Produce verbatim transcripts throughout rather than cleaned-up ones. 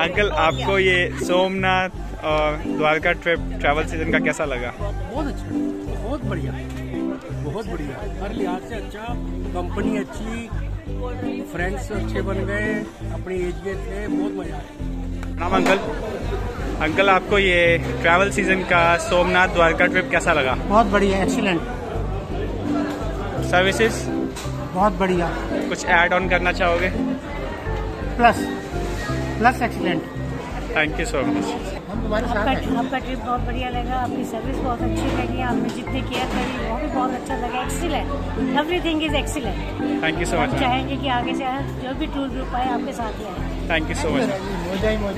Uncle आपको ये सोमनाथ और द्वारका ट्रिप ट्रैवल सीजन का कैसा लगा? बहुत अच्छा, बहुत बढ़िया, बहुत बढ़िया, हर लिहाज से अच्छा, कंपनी अच्छी, फ्रेंड्स अच्छे बन गए, अपनी एज के थे, बहुत मजा आया। नाम अंकल अंकल आपको ये ट्रैवल सीजन का सोमनाथ द्वारका ट्रिप कैसा लगा? बहुत बढ़िया, एक्सीलेंट। सर्विसेज बहुत बढ़िया। कुछ ऐड ऑन करना चाहोगे? Plus plus excellent. Thank you so much. हम तुम्हारे साथ हैं। आपका ट्रिप बहुत बढ़िया लगा, आपकी सर्विस बहुत अच्छी लगी, आपने जितनी केयर करी वो भी बहुत अच्छा लगा। Excellent, everything is excellent. Thank you so much. चाहेंगे कि आगे से जो भी टूर ग्रुप आए आपके साथ ही आए। Thank you so much.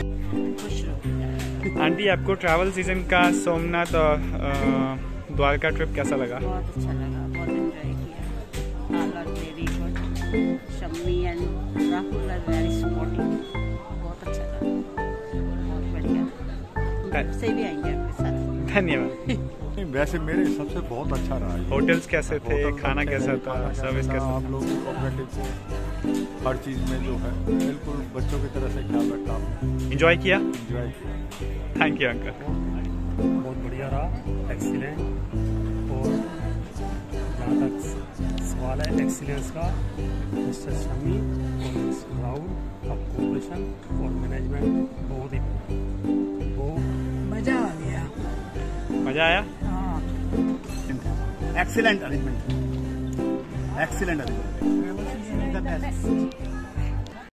Aunty आपको ट्रैवल सीजन का सोमनाथ और अ, द्वारका ट्रिप कैसा लगा? बहुत अच्छा लगा, बहुत एंजॉय किया। All are very good. Shammi and Rahul are very supportive. बहुत अच्छा लगा, बहुत बढ़िया। हम से भी आएंगे आपके साथ। धन्यवाद। वैसे मेरे हिसाब से बहुत अच्छा रहा। होटल्स कैसे थे, खाना कैसा था, सर्विस कैसा था? आप लोग कोऑपरेटिव हर चीज़ में जो है बिल्कुल बच्चों की तरह से ख्याल रखा आपने। एंजॉय किया? एंजॉय किया। Thank you uncle. बहुत बढ़िया रहा, एक्सीलेंट। और जहाँ तक सवाल है एक्सीलेंस का, मिस्टर शमी और मिस्टर राहुल का कोऑपरेशन और मैनेजमेंट बहुत ही मजा आ गया। मजा आया? Excellent arrangement, excellent arrangement.